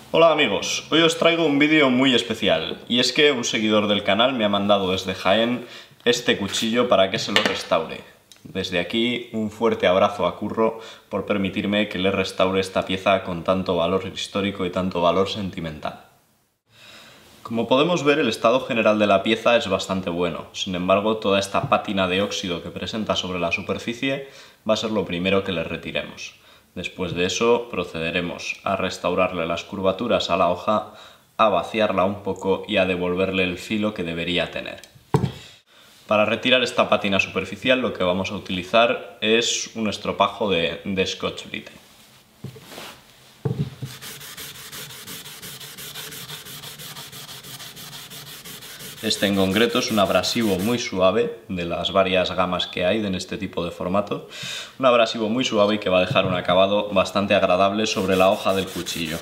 Hola amigos, hoy os traigo un vídeo muy especial y es que un seguidor del canal me ha mandado desde Jaén este cuchillo para que se lo restaure. Desde aquí un fuerte abrazo a Curro por permitirme que le restaure esta pieza con tanto valor histórico y tanto valor sentimental. Como podemos ver, el estado general de la pieza es bastante bueno, sin embargo toda esta pátina de óxido que presenta sobre la superficie va a ser lo primero que le retiremos. Después de eso procederemos a restaurarle las curvaturas a la hoja, a vaciarla un poco y a devolverle el filo que debería tener. Para retirar esta pátina superficial lo que vamos a utilizar es un estropajo de Scotch-Brite. Este en concreto es un abrasivo muy suave, de las varias gamas que hay en este tipo de formato. Un abrasivo muy suave y que va a dejar un acabado bastante agradable sobre la hoja del cuchillo.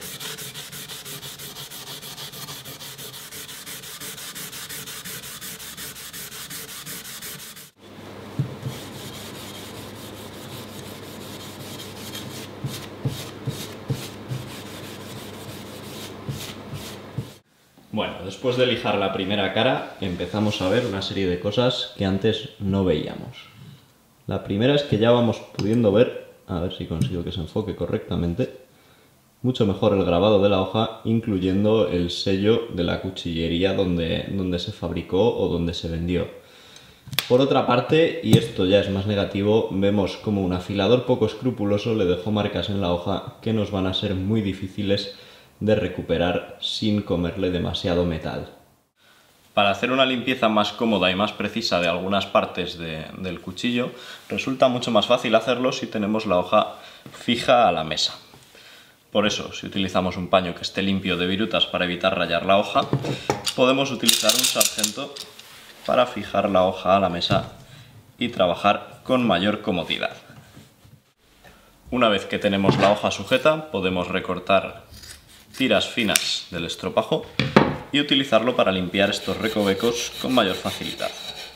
Bueno, después de lijar la primera cara, empezamos a ver una serie de cosas que antes no veíamos. La primera es que ya vamos pudiendo ver, a ver si consigo que se enfoque correctamente, mucho mejor el grabado de la hoja, incluyendo el sello de la cuchillería donde se fabricó o donde se vendió. Por otra parte, y esto ya es más negativo, vemos como un afilador poco escrupuloso le dejó marcas en la hoja que nos van a ser muy difíciles de recuperar sin comerle demasiado metal. Para hacer una limpieza más cómoda y más precisa de algunas partes del cuchillo, resulta mucho más fácil hacerlo si tenemos la hoja fija a la mesa. Por eso, si utilizamos un paño que esté limpio de virutas para evitar rayar la hoja, podemos utilizar un sargento para fijar la hoja a la mesa y trabajar con mayor comodidad. Una vez que tenemos la hoja sujeta, podemos recortar tiras finas del estropajo y utilizarlo para limpiar estos recovecos con mayor facilidad.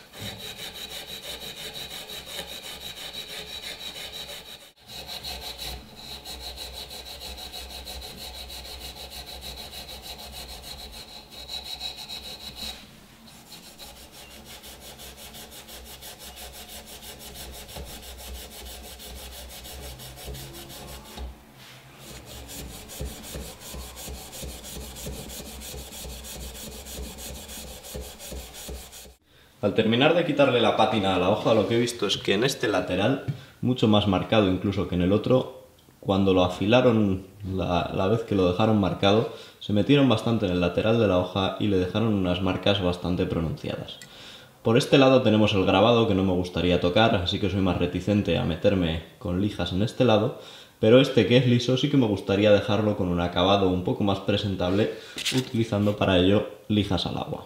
Al terminar de quitarle la pátina a la hoja, lo que he visto es que en este lateral, mucho más marcado incluso que en el otro, cuando lo afilaron la vez que lo dejaron marcado, se metieron bastante en el lateral de la hoja y le dejaron unas marcas bastante pronunciadas. Por este lado tenemos el grabado que no me gustaría tocar, así que soy más reticente a meterme con lijas en este lado, pero este que es liso sí que me gustaría dejarlo con un acabado un poco más presentable, utilizando para ello lijas al agua.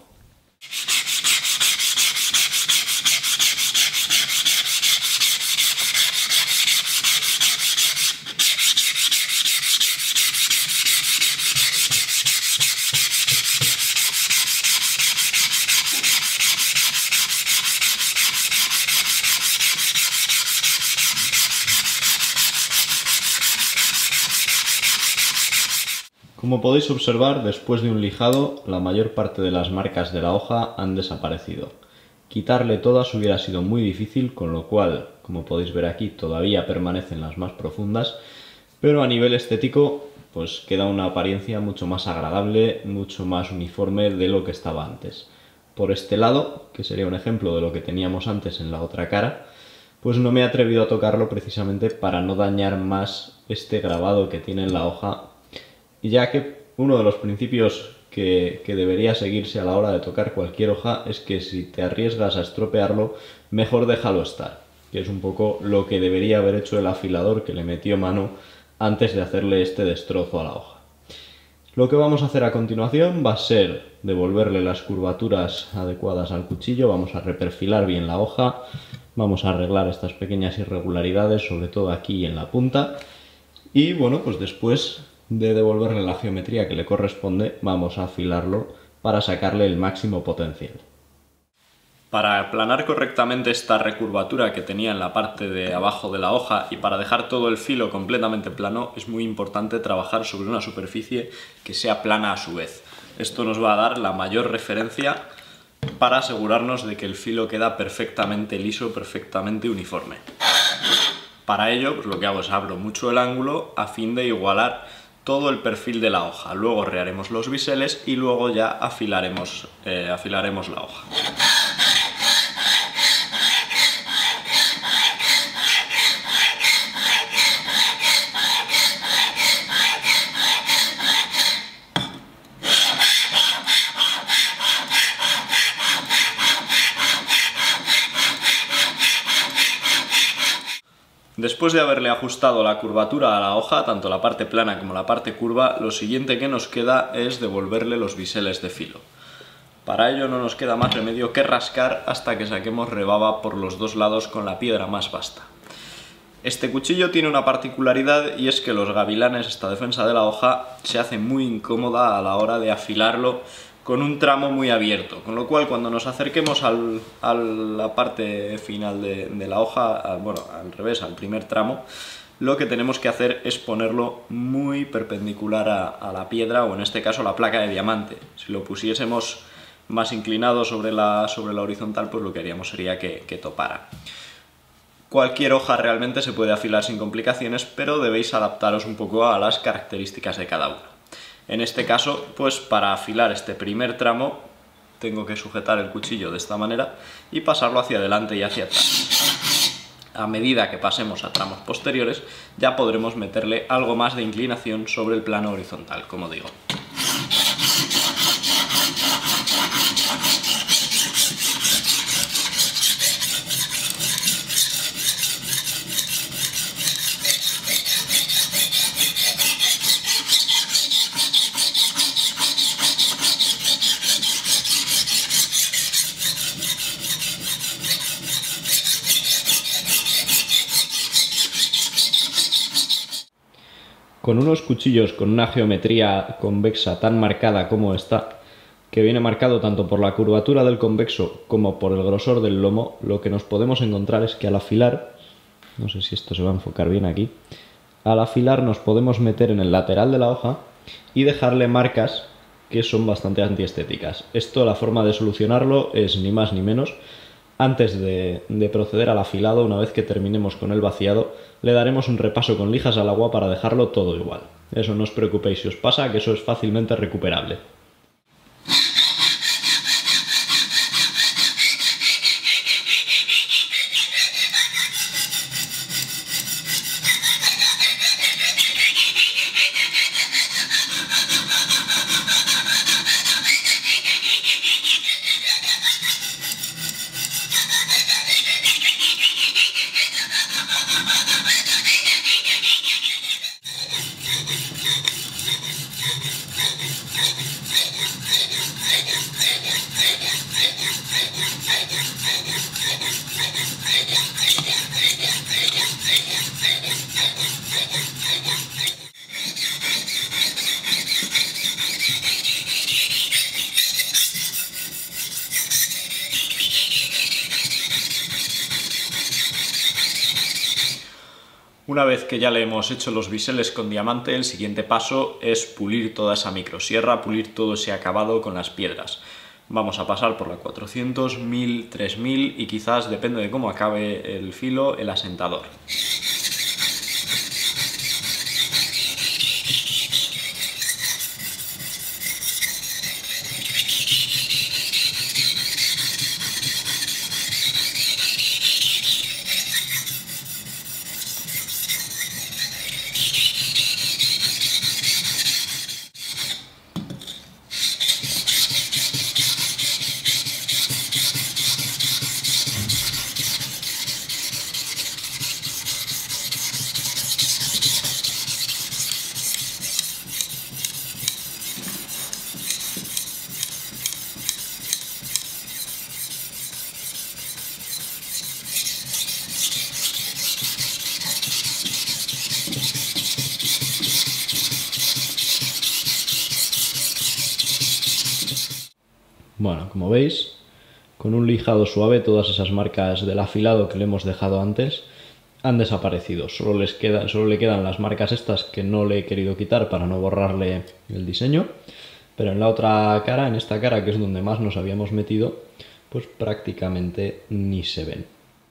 Como podéis observar, después de un lijado, la mayor parte de las marcas de la hoja han desaparecido. Quitarle todas hubiera sido muy difícil, con lo cual, como podéis ver aquí, todavía permanecen las más profundas, pero a nivel estético, pues queda una apariencia mucho más agradable, mucho más uniforme de lo que estaba antes. Por este lado, que sería un ejemplo de lo que teníamos antes en la otra cara, pues no me he atrevido a tocarlo precisamente para no dañar más este grabado que tiene en la hoja. Y ya que uno de los principios que debería seguirse a la hora de tocar cualquier hoja es que si te arriesgas a estropearlo, mejor déjalo estar, que es un poco lo que debería haber hecho el afilador que le metió mano antes de hacerle este destrozo a la hoja. Lo que vamos a hacer a continuación va a ser devolverle las curvaturas adecuadas al cuchillo, vamos a reperfilar bien la hoja, vamos a arreglar estas pequeñas irregularidades, sobre todo aquí en la punta, y bueno, pues después de devolverle la geometría que le corresponde, vamos a afilarlo para sacarle el máximo potencial. Para aplanar correctamente esta recurvatura que tenía en la parte de abajo de la hoja y para dejar todo el filo completamente plano, es muy importante trabajar sobre una superficie que sea plana a su vez. Esto nos va a dar la mayor referencia para asegurarnos de que el filo queda perfectamente liso, perfectamente uniforme. Para ello, pues lo que hago es abro mucho el ángulo a fin de igualar todo el perfil de la hoja. Luego rearemos los biseles y luego ya afilaremos la hoja. Después de haberle ajustado la curvatura a la hoja, tanto la parte plana como la parte curva, lo siguiente que nos queda es devolverle los biseles de filo. Para ello no nos queda más remedio que rascar hasta que saquemos rebaba por los dos lados con la piedra más basta. Este cuchillo tiene una particularidad y es que los gavilanes, esta defensa de la hoja, se hace muy incómoda a la hora de afilarlo con un tramo muy abierto, con lo cual cuando nos acerquemos a la parte final de la hoja, bueno, al revés, al primer tramo, lo que tenemos que hacer es ponerlo muy perpendicular a la piedra o en este caso la placa de diamante. Si lo pusiésemos más inclinado sobre la horizontal, pues lo que haríamos sería que topara. Cualquier hoja realmente se puede afilar sin complicaciones, pero debéis adaptaros un poco a las características de cada uno. En este caso, pues para afilar este primer tramo, tengo que sujetar el cuchillo de esta manera y pasarlo hacia adelante y hacia atrás. A medida que pasemos a tramos posteriores, ya podremos meterle algo más de inclinación sobre el plano horizontal, como digo. Con unos cuchillos con una geometría convexa tan marcada como esta, que viene marcado tanto por la curvatura del convexo como por el grosor del lomo, lo que nos podemos encontrar es que al afilar, no sé si esto se va a enfocar bien aquí, al afilar nos podemos meter en el lateral de la hoja y dejarle marcas que son bastante antiestéticas. Esto, la forma de solucionarlo es ni más ni menos. Antes de proceder al afilado, una vez que terminemos con el vaciado, le daremos un repaso con lijas al agua para dejarlo todo igual. Eso no os preocupéis si os pasa, que eso es fácilmente recuperable. Una vez que ya le hemos hecho los biseles con diamante, el siguiente paso es pulir toda esa microsierra, pulir todo ese acabado con las piedras. Vamos a pasar por la 400, 1000, 3000 y quizás, depende de cómo acabe el filo, el asentador. Bueno, como veis, con un lijado suave todas esas marcas del afilado que le hemos dejado antes han desaparecido. Solo le quedan las marcas estas que no le he querido quitar para no borrarle el diseño, pero en la otra cara, en esta cara que es donde más nos habíamos metido, pues prácticamente ni se ven.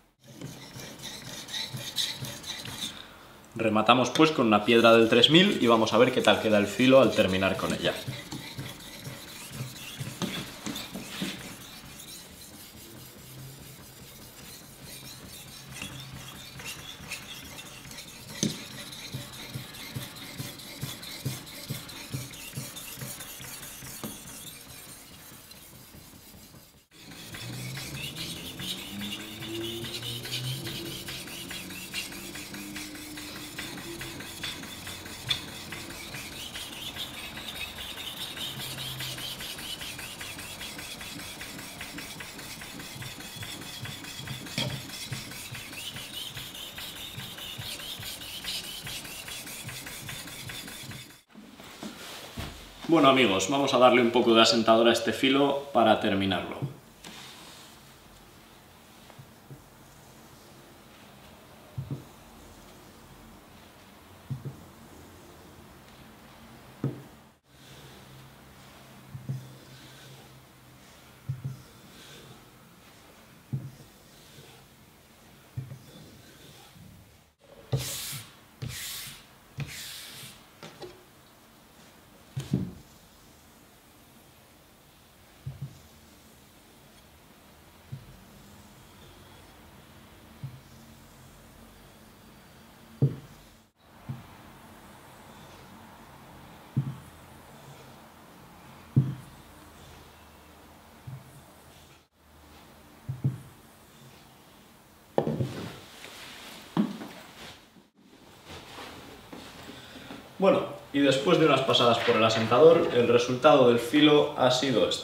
Rematamos pues con una piedra del 3000 y vamos a ver qué tal queda el filo al terminar con ella. Bueno amigos, vamos a darle un poco de asentador a este filo para terminarlo. Bueno, y después de unas pasadas por el asentador, el resultado del filo ha sido este.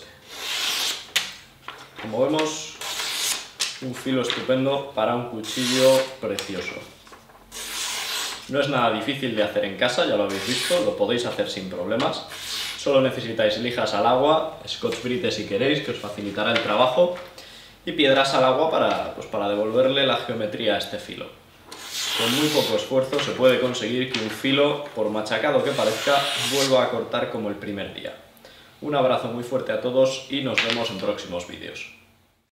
Como vemos, un filo estupendo para un cuchillo precioso. No es nada difícil de hacer en casa, ya lo habéis visto, lo podéis hacer sin problemas. Solo necesitáis lijas al agua, Scotch-Brite si queréis, que os facilitará el trabajo, y piedras al agua para devolverle la geometría a este filo. Con muy poco esfuerzo se puede conseguir que un filo, por machacado que parezca, vuelva a cortar como el primer día. Un abrazo muy fuerte a todos y nos vemos en próximos vídeos.